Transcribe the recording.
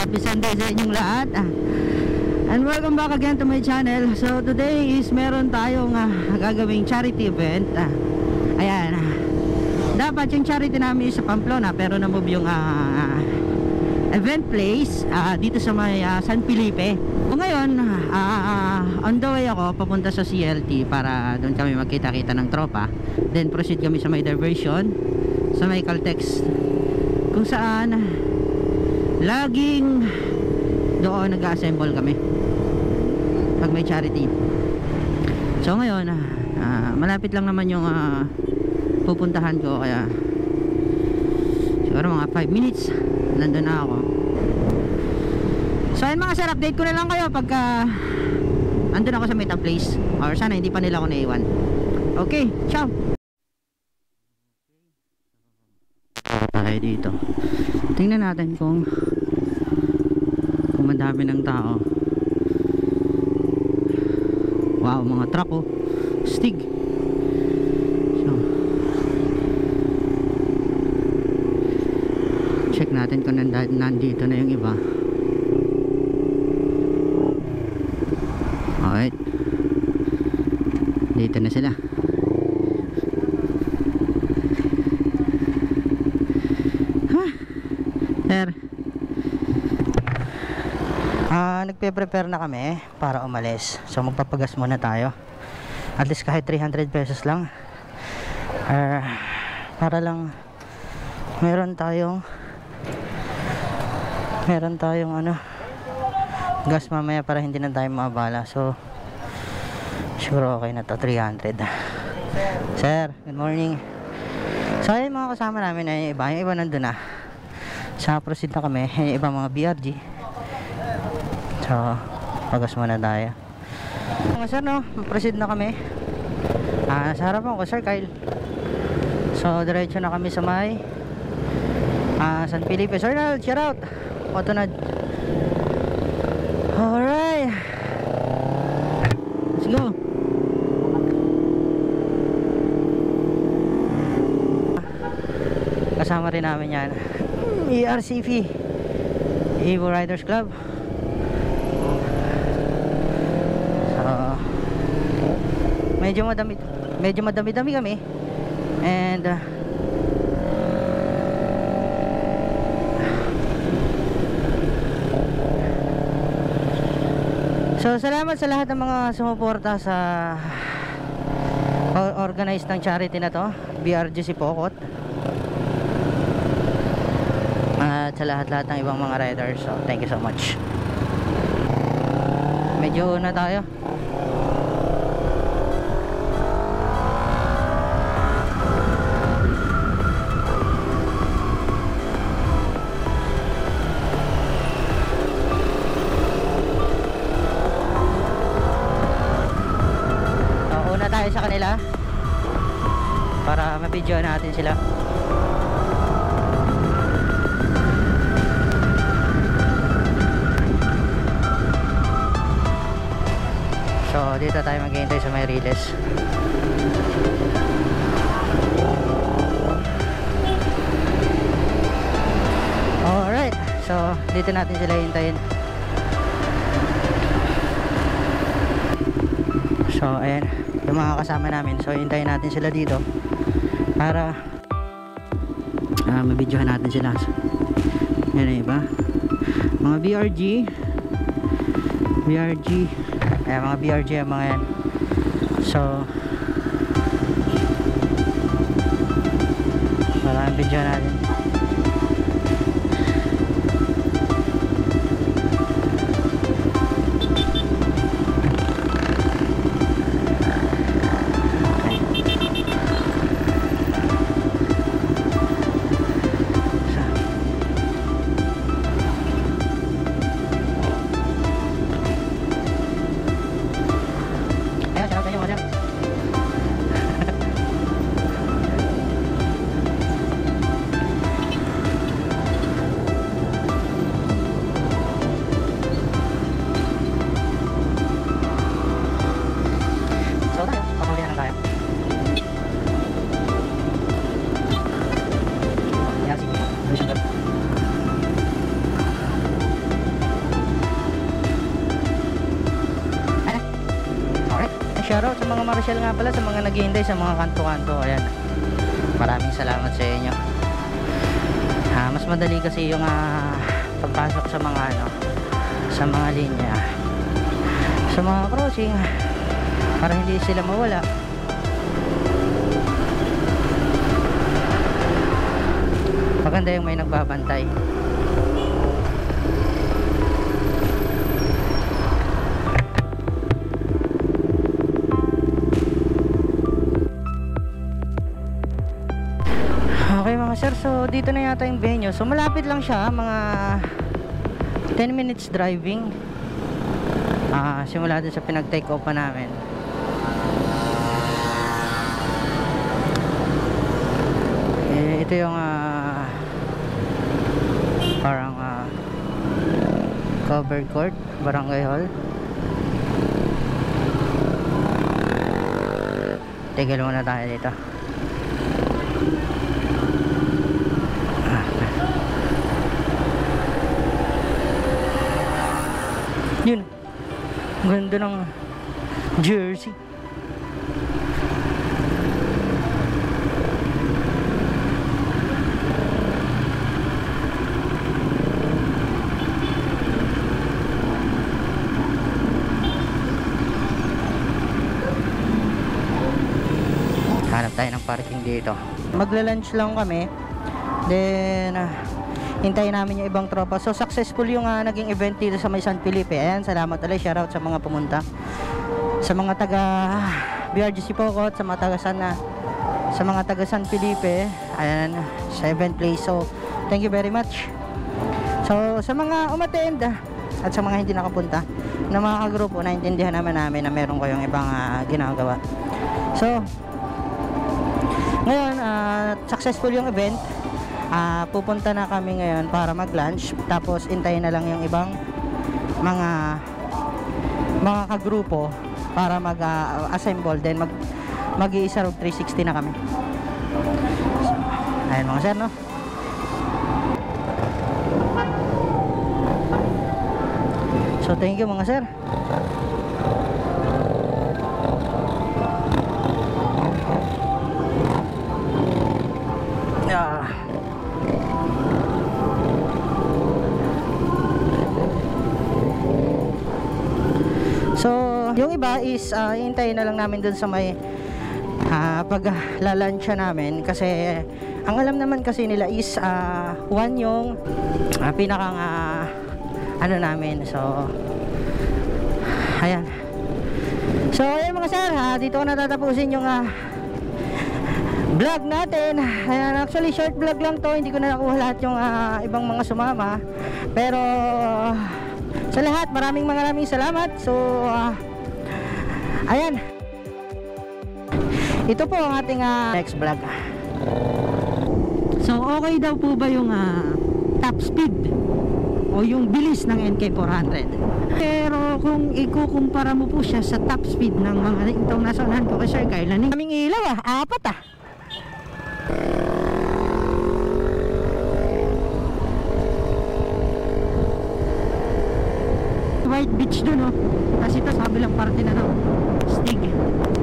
Happy Sunday sa inyong lahat. And welcome back again to my channel. So today is meron tayong gagawing charity event. Ayan. Dapat yung charity namin sa Pamplona, pero na-move yung event place dito sa may San Felipe. So ngayon, on the way ako papunta sa CLT para doon kami magkita-kita ng tropa. Then proceed kami sa may diversion sa may Caltex, kung saan laging doon nag-assemble kami pag may charity. So ngayon malapit lang naman yung pupuntahan ko, kaya siguro mga 5 minutes nandun na ako. So ayun mga sir, update ko na lang kayo pagka andun ako sa meetup place, or sana hindi pa nila ako naiwan. Okay, ciao. Tayo dito, tingnan natin kung madami ng tao. Wow, mga truck oh, stig. So check natin kung nandito na yung iba. Alright, dito na sila. Sir, nagpe-prepare na kami para umalis. So magpapagas muna tayo, at least kahit 300 pesos lang, para lang meron tayong gas mamaya, para hindi na tayo maabala. So sure okay na to, 300. Sir, good morning. So ayun, mga kasama namin ay yung iba nandun na. So proceed na kami, yung iba mga BRG. So pagas muna tayo mga sir, no? Proceed na kami. Sa harapan ko Sir Kyle. So diretso na kami sa may San Felipe. Sir Nal, shout out Otonad. Alright, let's go. Kasama rin namin yan ERCV, Evo Riders Club. So medyo madami kami, and so salamat sa lahat ng mga sumuporta sa organized ng charity na to, BRG si Pokot, at sa lahat ng ibang mga riders. So thank you so much. Medyo na tayo. Una tayo sa kanila para ma-video natin sila. So dito tayo maghihintay sa may Riles. Alright, so dito natin sila hintayin. So ayan yung mga kasama namin. So hintayin natin sila dito para mabidyohan natin sila. Yan na iba, mga BRG. Ayan, mga BRG ang mga yan. So maraming video natin. Marshall nga pala, sa mga naghihintay sa mga kanto-kanto, ayan, maraming salamat sa inyo. Mas madali kasi yung pagpasok sa mga sa mga linya, sa mga crossing, para hindi sila mawala. Maganda yung may nagbabantay. Okay mga sir, so dito na yata yung venue. So malapit lang siya, mga 10 minutes driving. Simula din sa pinag-take off pa namin. Ito yung parang covered court, barangay hall. Tigil muna tayo dito. Yun, ganda ng jersey. Hanap tayo ng parking dito. Magla-lunch lang kami, then hintayin namin yung ibang tropa. So successful yung naging event dito sa may San Felipe. Ayan, salamat ulit, shoutout sa mga pumunta, sa mga taga BRGC Pocot, sa mga taga sa mga taga San Felipe, ayan, sa event place. So thank you very much. So sa mga umattend at sa mga hindi nakapunta na mga kagrupo, naintindihan naman namin na meron kayong ibang ginagawa. So ngayon, successful yung event. Pupunta na kami ngayon para mag-lunch, tapos intayin na lang yung ibang mga kagrupo para mag-assemble, then mag-iisa road 360 na kami. So, ayun mga sir, no? So thank you mga sir. So yung iba is hintayin na lang namin dun sa may pag-lalansya namin, kasi ang alam naman kasi nila is 1 yung pinakang ano namin. So ayan. So ayun mga sir, dito ko natatapusin yung vlog natin. Ayan, actually short vlog lang to, hindi ko na nakuha lahat yung ibang mga sumama, pero sa lahat maraming salamat. So ayan, ito po ang ating next vlog. So okay daw po ba yung top speed o yung bilis ng NK400? Pero kung ikukumpara mo po siya sa top speed ng mga itong nasa unahan ko kay Sir Kyle, kaming ilaw 4 White Beach dun, oh. Kasi ito sa kabilang parte na, no? Stig.